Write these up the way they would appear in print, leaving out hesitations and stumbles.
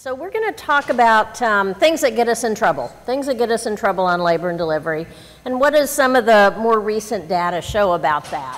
So we're going to talk about things that get us in trouble on labor and delivery, and what does some of the more recent data show about that.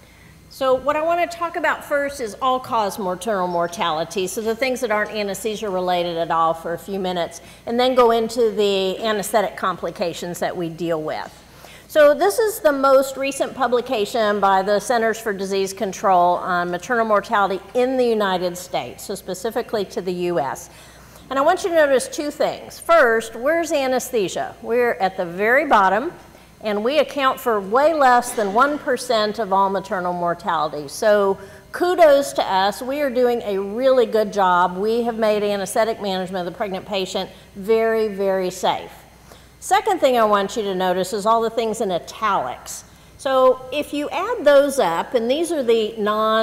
So what I want to talk about first is all-cause maternal mortality, so the things that aren't anesthesia related at all for a few minutes, and then go into the anesthetic complications that we deal with. So this is the most recent publication by the Centers for Disease Control on maternal mortality in the United States, so specifically to the US. And I want you to notice two things. First, where's anesthesia? We're at the very bottom, and we account for way less than 1% of all maternal mortality. So kudos to us. We are doing a really good job. We have made anesthetic management of the pregnant patient very, very safe. Second thing I want you to notice is all the things in italics. So if you add those up, and these are the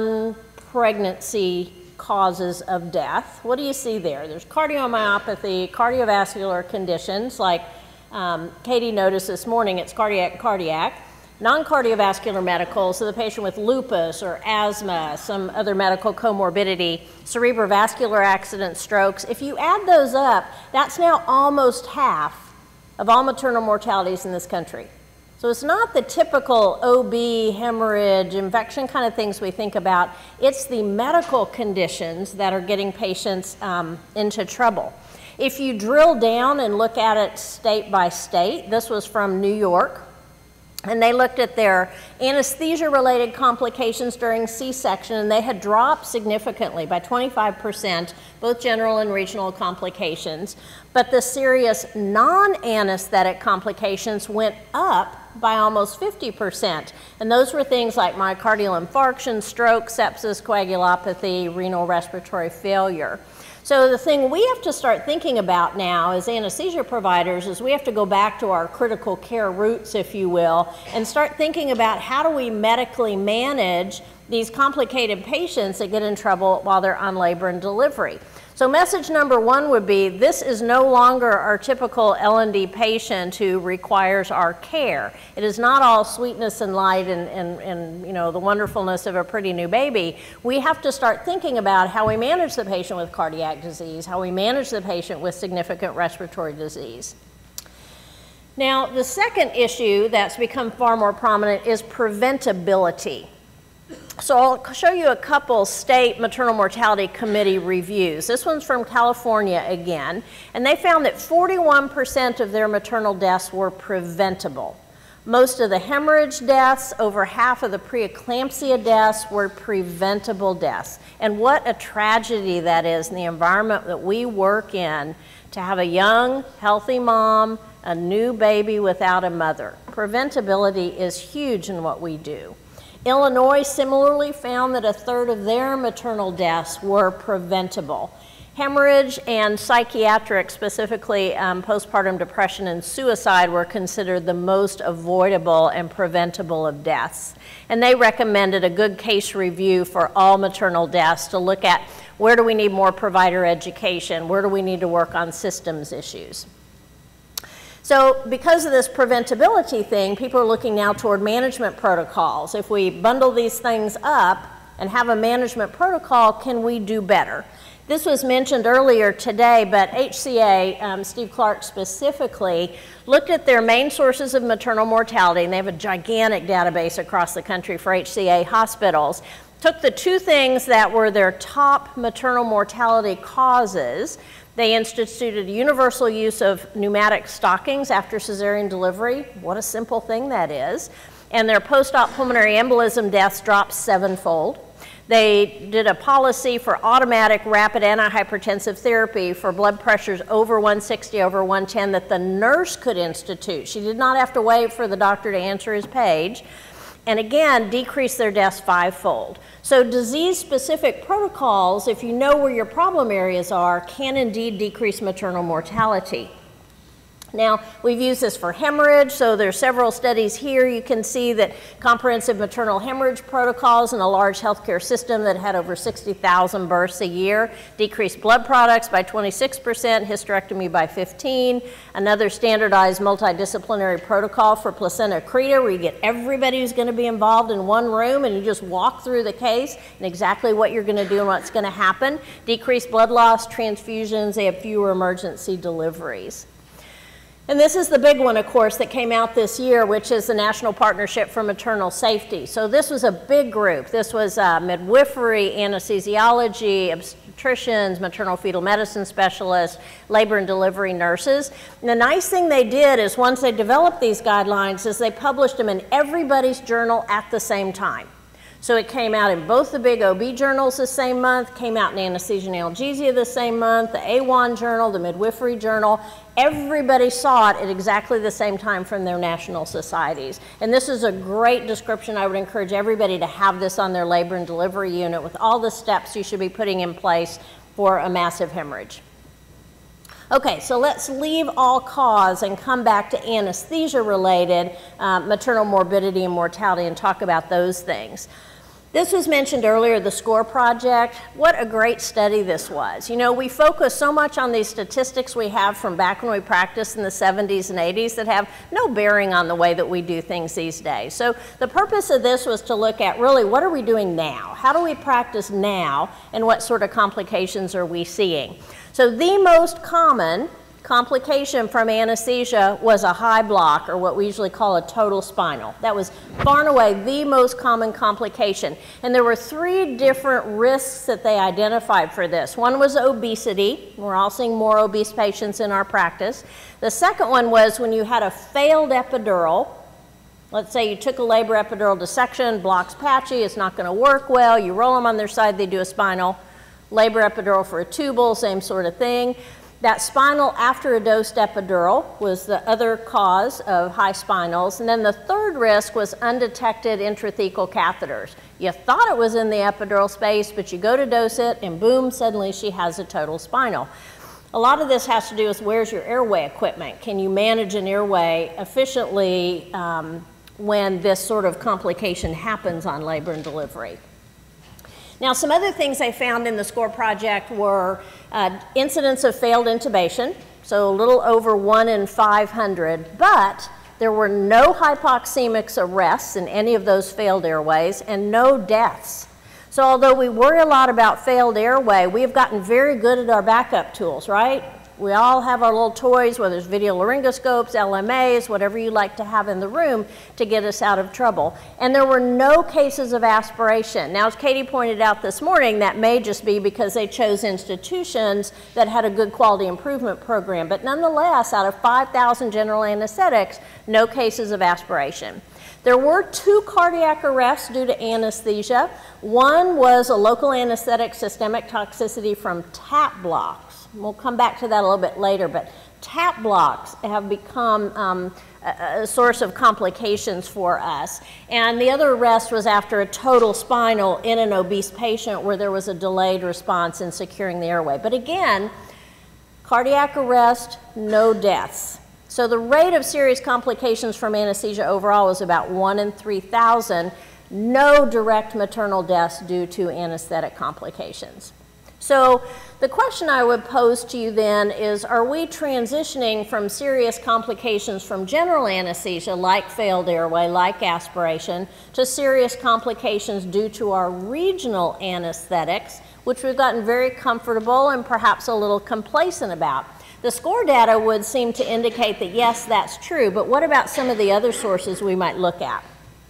non-pregnancy causes of death, what do you see there? There's cardiomyopathy, cardiovascular conditions, like Katie noticed this morning, it's cardiac, non-cardiovascular medical, so the patient with lupus or asthma, some other medical comorbidity, cerebrovascular accidents, strokes. If you add those up, that's now almost half of all maternal mortalities in this country. So it's not the typical OB, hemorrhage, infection kind of things we think about. It's the medical conditions that are getting patients into trouble. If you drill down and look at it state by state, this was from New York, and they looked at their anesthesia-related complications during C-section, and they had dropped significantly by 25%, both general and regional complications. But the serious non-anesthetic complications went up by almost 50%. And those were things like myocardial infarction, stroke, sepsis, coagulopathy, renal respiratory failure. So the thing we have to start thinking about now as anesthesia providers is we have to go back to our critical care roots, if you will, and start thinking about how do we medically manage these complicated patients that get in trouble while they're on labor and delivery. So message number one would be, this is no longer our typical L&D patient who requires our care. It is not all sweetness and light and you know, the wonderfulness of a pretty new baby. We have to start thinking about how we manage the patient with cardiac disease, how we manage the patient with significant respiratory disease. Now, the second issue that's become far more prominent is preventability. So I'll show you a couple state maternal mortality committee reviews. This one's from California again, and they found that 41% of their maternal deaths were preventable. Most of the hemorrhage deaths, over half of the preeclampsia deaths were preventable deaths. And what a tragedy that is in the environment that we work in, to have a young, healthy mom, a new baby without a mother. Preventability is huge in what we do. Illinois similarly found that a third of their maternal deaths were preventable. Hemorrhage and psychiatric, specifically postpartum depression and suicide, were considered the most avoidable and preventable of deaths. And they recommended a good case review for all maternal deaths to look at where do we need more provider education, where do we need to work on systems issues. So because of this preventability thing, people are looking now toward management protocols. If we bundle these things up and have a management protocol, can we do better? This was mentioned earlier today, but HCA, Steve Clark specifically, looked at their main sources of maternal mortality, and they have a gigantic database across the country for HCA hospitals, took the two things that were their top maternal mortality causes. They instituted universal use of pneumatic stockings after cesarean delivery. What a simple thing that is. And their post-op pulmonary embolism deaths dropped 7-fold. They did a policy for automatic rapid antihypertensive therapy for blood pressures over 160, over 110 that the nurse could institute. She did not have to wait for the doctor to answer his page. And again, decrease their deaths 5-fold. So disease-specific protocols, if you know where your problem areas are, can indeed decrease maternal mortality. Now, we've used this for hemorrhage, so there's several studies here. You can see that comprehensive maternal hemorrhage protocols in a large healthcare system that had over 60,000 births a year decreased blood products by 26%, hysterectomy by 15%. Another standardized multidisciplinary protocol for placenta accreta, where you get everybody who's going to be involved in one room and you just walk through the case and exactly what you're going to do and what's going to happen. Decreased blood loss, transfusions, they have fewer emergency deliveries. And this is the big one, of course, that came out this year, which is the National Partnership for Maternal Safety. So this was a big group. This was midwifery, anesthesiology, obstetricians, maternal fetal medicine specialists, labor and delivery nurses. And the nice thing they did is once they developed these guidelines is they published them in everybody's journal at the same time. So it came out in both the big OB journals the same month, came out in Anesthesia and Analgesia the same month, the AWAN journal, the Midwifery journal. Everybody saw it at exactly the same time from their national societies. And this is a great description. I would encourage everybody to have this on their labor and delivery unit with all the steps you should be putting in place for a massive hemorrhage. Okay, so let's leave all cause and come back to anesthesia-related maternal morbidity and mortality and talk about those things. This was mentioned earlier, the SCORE project. What a great study this was. You know, we focus so much on these statistics we have from back when we practiced in the 70s and 80s that have no bearing on the way that we do things these days. So the purpose of this was to look at really what are we doing now? How do we practice now and what sort of complications are we seeing? So the most common complication from anesthesia was a high block, or what we usually call a total spinal. That was far and away the most common complication. And there were 3 different risks that they identified for this. One was obesity. We're all seeing more obese patients in our practice. The second one was when you had a failed epidural. Let's say you took a labor epidural dissection, block's patchy, it's not going to work well. You roll them on their side, they do a spinal. Labor epidural for a tubal, same sort of thing. That spinal after a dosed epidural was the other cause of high spinals. And then the third risk was undetected intrathecal catheters. You thought it was in the epidural space, but you go to dose it and boom, suddenly she has a total spinal. A lot of this has to do with where's your airway equipment. Can you manage an airway efficiently when this sort of complication happens on labor and delivery? Now, some other things they found in the SCORE project were incidents of failed intubation, so a little over 1 in 500, but there were no hypoxemic arrests in any of those failed airways and no deaths. So although we worry a lot about failed airway, we have gotten very good at our backup tools, right? We all have our little toys, whether it's video laryngoscopes, LMAs, whatever you like to have in the room to get us out of trouble. And there were no cases of aspiration. Now, as Katie pointed out this morning, that may just be because they chose institutions that had a good quality improvement program. But nonetheless, out of 5,000 general anesthetics, no cases of aspiration. There were 2 cardiac arrests due to anesthesia. One was a local anesthetic systemic toxicity from TAP blocks. We'll come back to that a little bit later, but TAP blocks have become a source of complications for us. And the other arrest was after a total spinal in an obese patient where there was a delayed response in securing the airway. But again, cardiac arrest, no deaths. So the rate of serious complications from anesthesia overall was about 1 in 3,000. No direct maternal deaths due to anesthetic complications. So the question I would pose to you then is, are we transitioning from serious complications from general anesthesia, like failed airway, like aspiration, to serious complications due to our regional anesthetics, which we've gotten very comfortable and perhaps a little complacent about? The SCORE data would seem to indicate that yes, that's true, but what about some of the other sources we might look at?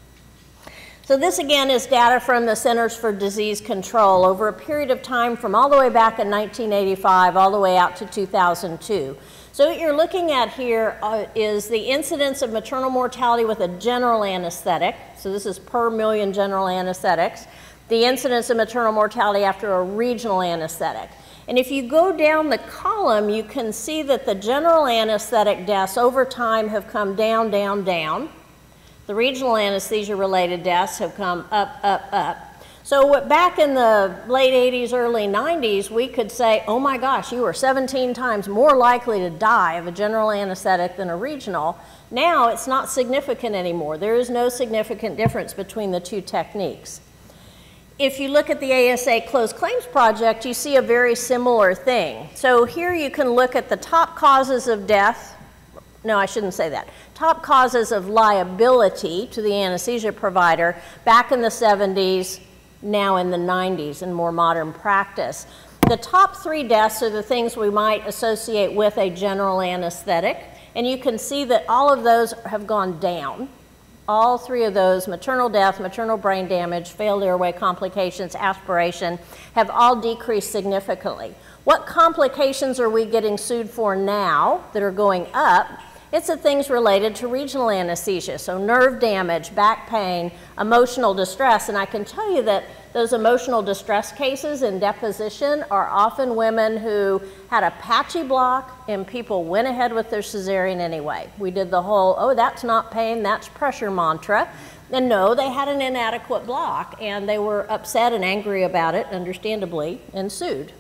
So this again is data from the Centers for Disease Control over a period of time from all the way back in 1985 all the way out to 2002. So what you're looking at here is the incidence of maternal mortality with a general anesthetic. So this is per million general anesthetics. The incidence of maternal mortality after a regional anesthetic. And if you go down the column, you can see that the general anesthetic deaths over time have come down, down, down. The regional anesthesia-related deaths have come up, up, up. So back in the late 80s, early 90s, we could say, oh my gosh, you are 17 times more likely to die of a general anesthetic than a regional. Now it's not significant anymore. There is no significant difference between the two techniques. If you look at the ASA Closed Claims Project, you see a very similar thing. So here you can look at the top causes of death. No, I shouldn't say that. Top causes of liability to the anesthesia provider back in the 70s, now in the 90s in more modern practice. The top 3 deaths are the things we might associate with a general anesthetic, and you can see that all of those have gone down. All 3 of those, maternal death, maternal brain damage, failed airway complications, aspiration, have all decreased significantly. What complications are we getting sued for now that are going up? It's the things related to regional anesthesia, so nerve damage, back pain, emotional distress, and I can tell you that those emotional distress cases in deposition are often women who had a patchy block and people went ahead with their cesarean anyway. We did the whole, oh, that's not pain, that's pressure mantra. And no, they had an inadequate block and they were upset and angry about it, understandably, and sued.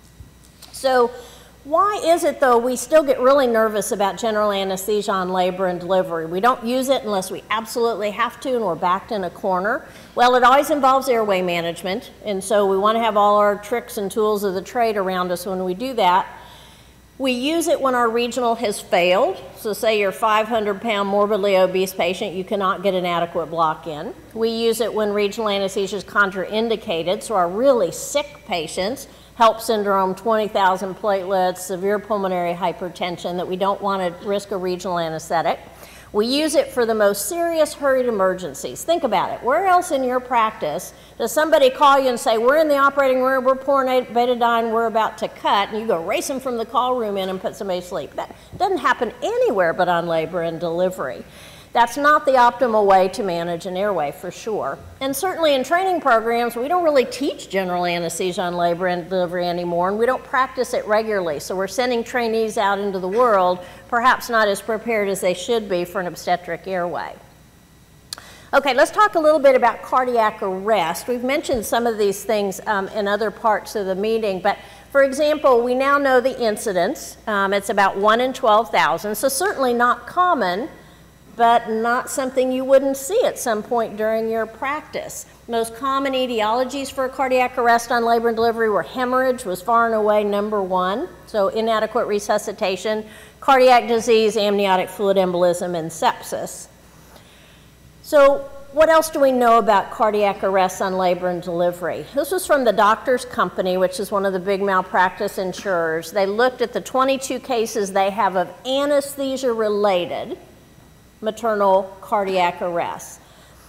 So why is it, though, we still get really nervous about general anesthesia on labor and delivery? We don't use it unless we absolutely have to and we're backed in a corner. Well, it always involves airway management, and so we want to have all our tricks and tools of the trade around us when we do that. We use it when our regional has failed. So say you're a 500-pound morbidly obese patient, you cannot get an adequate block in. We use it when regional anesthesia is contraindicated, so our really sick patients, HELP syndrome, 20,000 platelets, severe pulmonary hypertension, that we don't want to risk a regional anesthetic. We use it for the most serious hurried emergencies. Think about it. Where else in your practice does somebody call you and say, we're in the operating room, we're pouring betadine, we're about to cut, and you go racing from the call room in and put somebody to sleep? That doesn't happen anywhere but on labor and delivery. That's not the optimal way to manage an airway, for sure. And certainly in training programs, we don't really teach general anesthesia on labor and delivery anymore, and we don't practice it regularly. So we're sending trainees out into the world, perhaps not as prepared as they should be for an obstetric airway. Okay, let's talk a little bit about cardiac arrest. We've mentioned some of these things in other parts of the meeting, but for example, we now know the incidence. It's about 1 in 12,000, so certainly not common, but not something you wouldn't see at some point during your practice. Most common etiologies for cardiac arrest on labor and delivery were hemorrhage was far and away #1, so inadequate resuscitation, cardiac disease, amniotic fluid embolism, and sepsis. So what else do we know about cardiac arrest on labor and delivery? This was from the Doctors Company, which is one of the big malpractice insurers. They looked at the 22 cases they have of anesthesia-related maternal cardiac arrest.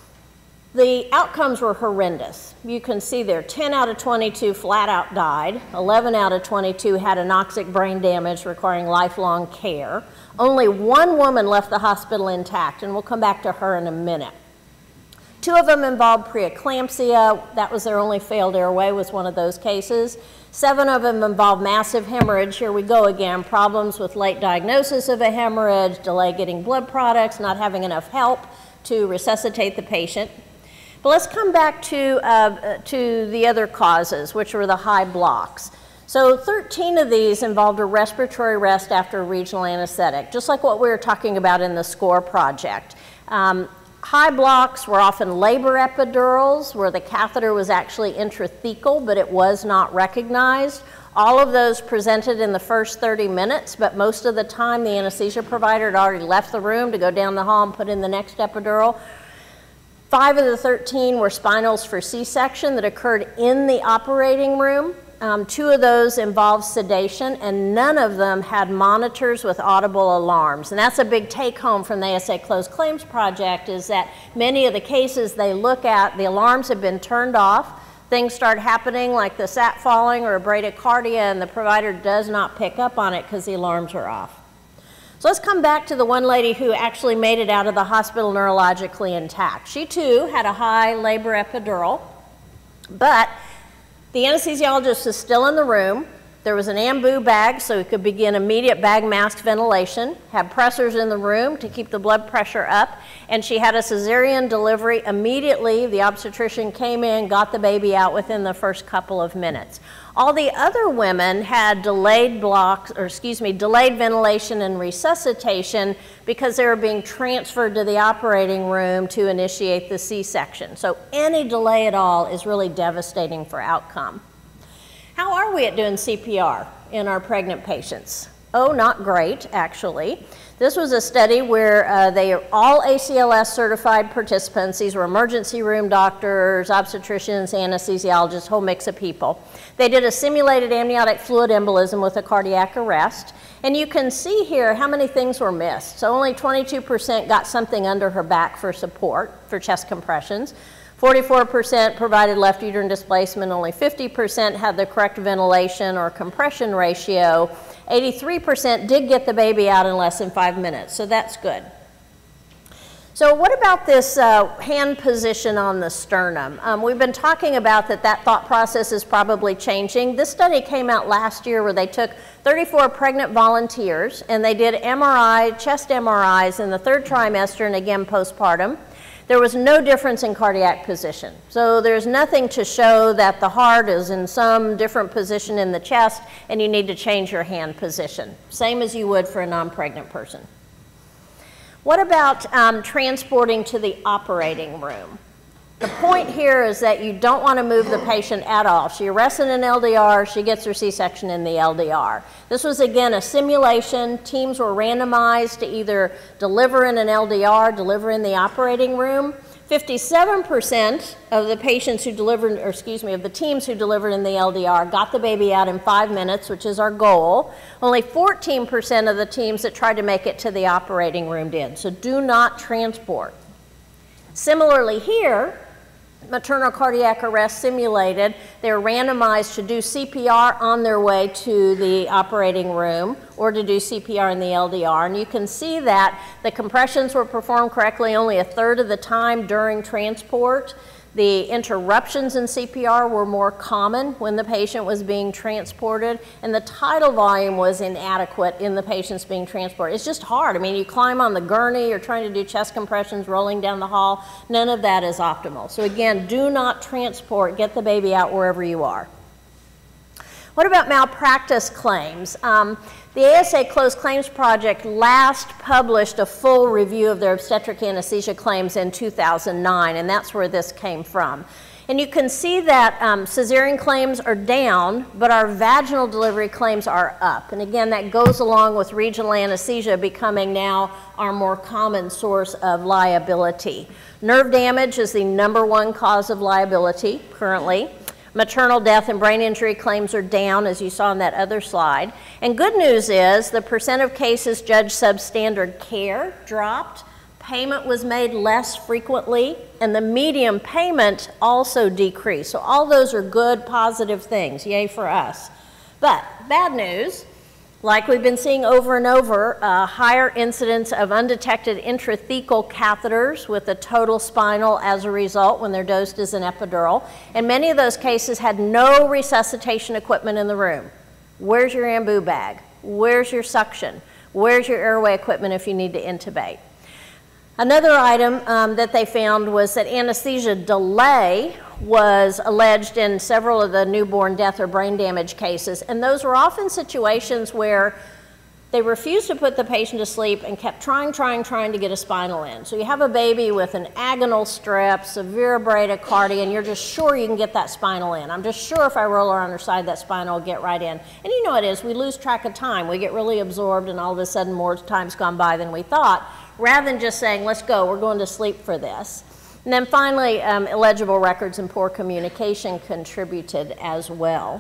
The outcomes were horrendous. You can see there 10 out of 22 flat out died, 11 out of 22 had anoxic brain damage requiring lifelong care. Only 1 woman left the hospital intact, and we'll come back to her in a minute. 2 of them involved preeclampsia. That was their only failed airway, was one of those cases. 7 of them involved massive hemorrhage. Here we go again, problems with late diagnosis of a hemorrhage, delay getting blood products, not having enough help to resuscitate the patient. But let's come back to the other causes, which were the high blocks. So 13 of these involved a respiratory arrest after a regional anesthetic, just like what we were talking about in the SCORE project. High blocks were often labor epidurals, where the catheter was actually intrathecal, but it was not recognized. All of those presented in the first 30 minutes, but most of the time the anesthesia provider had already left the room to go down the hall and put in the next epidural. 5 of the 13 were spinals for C-section that occurred in the operating room. 2 of those involved sedation, and none of them had monitors with audible alarms. And that's a big take-home from the ASA Closed Claims Project, is that many of the cases they look at, the alarms have been turned off. Things start happening like the sat falling or a bradycardia, and the provider does not pick up on it because the alarms are off. So let's come back to the one lady who actually made it out of the hospital neurologically intact. She too had a high labor epidural, but the anesthesiologist is still in the room. There was an ambu bag so it could begin immediate bag mask ventilation, had pressors in the room to keep the blood pressure up, and she had a cesarean delivery immediately. The obstetrician came in, got the baby out within the first couple of minutes. All the other women had delayed ventilation and resuscitation because they were being transferred to the operating room to initiate the C-section. So any delay at all is really devastating for outcome. How are we at doing CPR in our pregnant patients? Oh, not great, actually. This was a study where they are all ACLS certified participants. These were emergency room doctors, obstetricians, anesthesiologists, whole mix of people. They did a simulated amniotic fluid embolism with a cardiac arrest. And you can see here how many things were missed. So only 22% got something under her back for support, for chest compressions. 44% provided left uterine displacement. Only 50% had the correct ventilation or compression ratio. 83% did get the baby out in less than 5 minutes, so that's good. So what about this hand position on the sternum? We've been talking about that thought process is probably changing. This study came out last year where they took 34 pregnant volunteers and they did MRI, chest MRIs in the 3rd trimester and again postpartum. There was no difference in cardiac position. So there's nothing to show that the heart is in some different position in the chest and you need to change your hand position. Same as you would for a non-pregnant person. What about transporting to the operating room? The point here is that you don't want to move the patient at all. She arrests in an LDR, she gets her C-section in the LDR. This was again a simulation. Teams were randomized to either deliver in an LDR, deliver in the operating room. 57% of the patients who delivered, or excuse me, of the teams who delivered in the LDR got the baby out in 5 minutes, which is our goal. Only 14% of the teams that tried to make it to the operating room did. So do not transport. Similarly here, maternal cardiac arrest simulated, they were randomized to do CPR on their way to the operating room or to do CPR in the LDR. And you can see that the compressions were performed correctly only 1/3 of the time during transport. The interruptions in CPR were more common when the patient was being transported, and the tidal volume was inadequate in the patients being transported. It's just hard. I mean, you climb on the gurney, you're trying to do chest compressions, rolling down the hall. None of that is optimal. So again, do not transport. Get the baby out wherever you are. What about malpractice claims? The ASA Closed Claims Project last published a full review of their obstetric anesthesia claims in 2009, and that's where this came from. And you can see that cesarean claims are down, but our vaginal delivery claims are up. And again, that goes along with regional anesthesia becoming now our more common source of liability. Nerve damage is the #1 cause of liability currently. Maternal death and brain injury claims are down, as you saw in that other slide. And good news is the percent of cases judged substandard care dropped, payment was made less frequently, and the median payment also decreased. So all those are good, positive things. Yay for us. But bad news, like we've been seeing over and over, higher incidence of undetected intrathecal catheters with a total spinal as a result when they're dosed as an epidural. And many of those cases had no resuscitation equipment in the room. Where's your ambu bag? Where's your suction? Where's your airway equipment if you need to intubate? Another item that they found was that anesthesia delay was alleged in several of the newborn death or brain damage cases, and those were often situations where they refused to put the patient to sleep and kept trying to get a spinal in. So you have a baby with an agonal strep, severe bradycardia, and you're just sure you can get that spinal in. I'm just sure if I roll her on her side, that spinal will get right in. And you know it is, we lose track of time. We get really absorbed and all of a sudden more time's gone by than we thought, rather than just saying, let's go, we're going to sleep for this. And then finally, illegible records and poor communication contributed as well.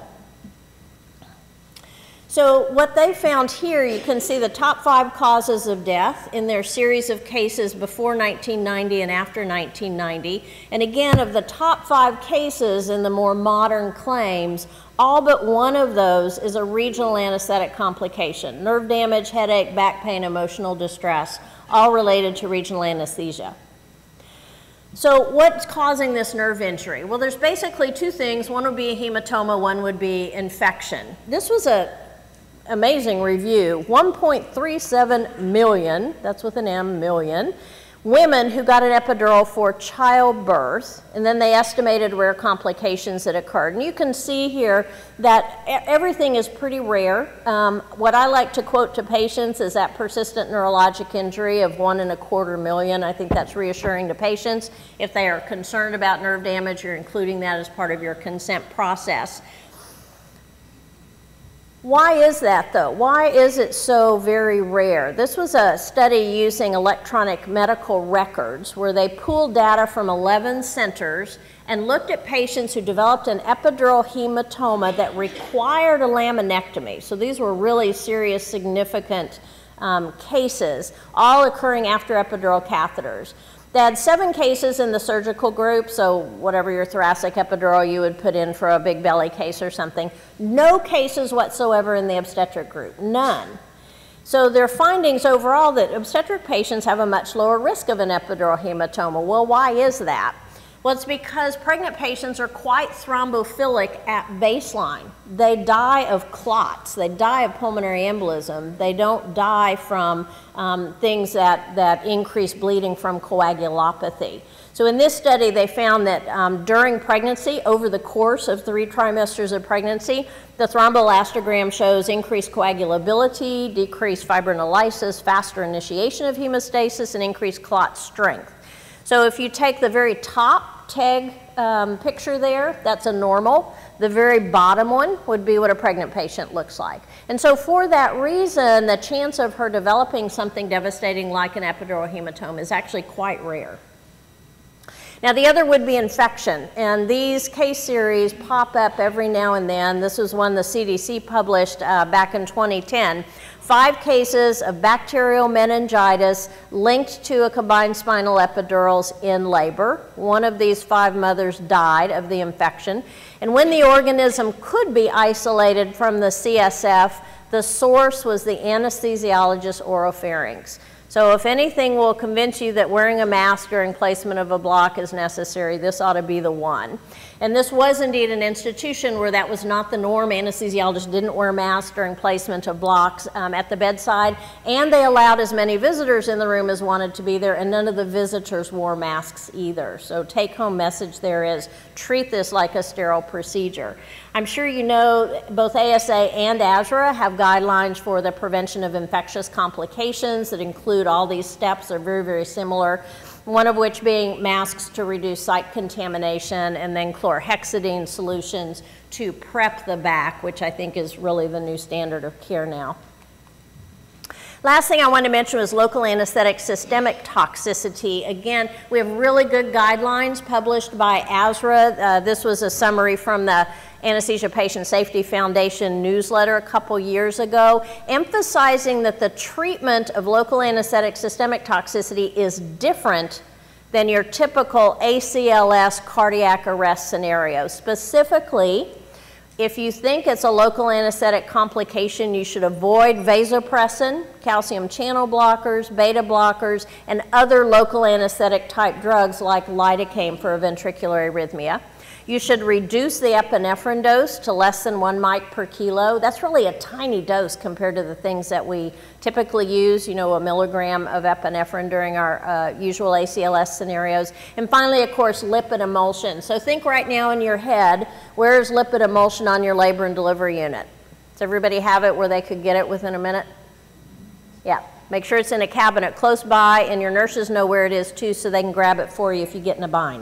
So what they found here, you can see the top 5 causes of death in their series of cases before 1990 and after 1990. And again, of the top 5 cases in the more modern claims, all but one of those is a regional anesthetic complication. Nerve damage, headache, back pain, emotional distress, all related to regional anesthesia. So what's causing this nerve injury? Well, there's basically two things. One would be a hematoma, one would be infection. This was an amazing review. 1.37 million, that's with an M, million, women who got an epidural for childbirth, and then they estimated rare complications that occurred. And you can see here that everything is pretty rare. What I like to quote to patients is that persistent neurologic injury of 1.25 million. I think that's reassuring to patients. If they are concerned about nerve damage, you're including that as part of your consent process. Why is that, though? Why is it so very rare? This was a study using electronic medical records where they pooled data from 11 centers and looked at patients who developed an epidural hematoma that required a laminectomy. So these were really serious, significant cases, all occurring after epidural catheters. They had 7 cases in the surgical group, so whatever your thoracic epidural you would put in for a big belly case or something. No cases whatsoever in the obstetric group, none. So their findings overall that obstetric patients have a much lower risk of an epidural hematoma. Well, why is that? Well, it's because pregnant patients are quite thrombophilic at baseline. They die of clots. They die of pulmonary embolism. They don't die from things that increase bleeding from coagulopathy. So in this study, they found that during pregnancy, over the course of 3 trimesters of pregnancy, the thromboelastogram shows increased coagulability, decreased fibrinolysis, faster initiation of hemostasis, and increased clot strength. So if you take the very top TEG picture there, that's a normal. The very bottom one would be what a pregnant patient looks like. And so for that reason, the chance of her developing something devastating like an epidural hematoma is actually quite rare. Now the other would be infection, and these case series pop up every now and then. This was one the CDC published back in 2010. 5 cases of bacterial meningitis linked to a combined spinal epidurals in labor. One of these 5 mothers died of the infection. And when the organism could be isolated from the CSF, the source was the anesthesiologist's oropharynx. So if anything will convince you that wearing a mask during placement of a block is necessary, this ought to be the one. And this was indeed an institution where that was not the norm. Anesthesiologists didn't wear masks during placement of blocks at the bedside, and they allowed as many visitors in the room as wanted to be there, and none of the visitors wore masks either. So take-home message there is, treat this like a sterile procedure. I'm sure you know both ASA and ASRA have guidelines for the prevention of infectious complications that include all these steps. They're very, very similar. One of which being masks to reduce site contamination, and then chlorhexidine solutions to prep the back, which I think is really the new standard of care now. Last thing I wanted to mention was local anesthetic systemic toxicity. Again, we have really good guidelines published by ASRA. This was a summary from the Anesthesia Patient Safety Foundation newsletter a couple years ago, emphasizing that the treatment of local anesthetic systemic toxicity is different than your typical ACLS cardiac arrest scenario. Specifically, if you think it's a local anesthetic complication, you should avoid vasopressin, calcium channel blockers, beta blockers, and other local anesthetic type drugs like lidocaine for a ventricular arrhythmia. You should reduce the epinephrine dose to less than 1 mic per kilo. That's really a tiny dose compared to the things that we typically use, you know, 1 milligram of epinephrine during our usual ACLS scenarios. And finally, of course, lipid emulsion. So think right now in your head, where's lipid emulsion on your labor and delivery unit? Does everybody have it where they could get it within a minute? Yeah. Make sure it's in a cabinet close by, and your nurses know where it is too, so they can grab it for you if you get in a bind.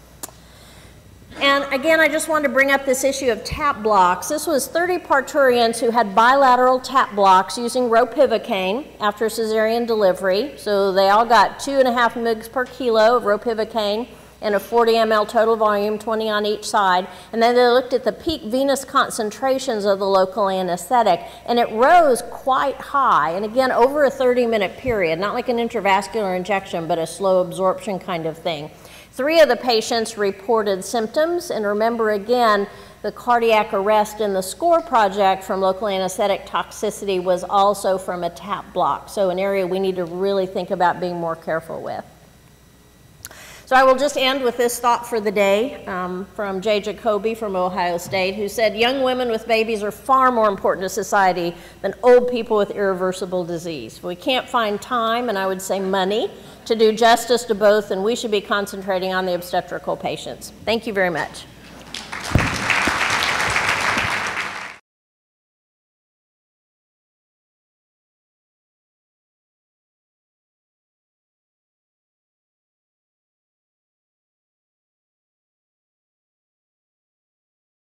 And again, I just wanted to bring up this issue of tap blocks. This was 30 parturients who had bilateral tap blocks using ropivacaine after cesarean delivery. So they all got 2.5 mg per kilo of ropivacaine and a 40 ml total volume, 20 on each side. And then they looked at the peak venous concentrations of the local anesthetic, and it rose quite high. And again, over a 30-minute period, not like an intravascular injection, but a slow absorption kind of thing. 3 of the patients reported symptoms, and remember again, the cardiac arrest in the SCORE project from local anesthetic toxicity was also from a tap block, so an area we need to really think about being more careful with. So I will just end with this thought for the day from Jay Jacoby from Ohio State, who said, young women with babies are far more important to society than old people with irreversible disease. We can't find time, and I would say money, to do justice to both, and we should be concentrating on the obstetrical patients. Thank you very much.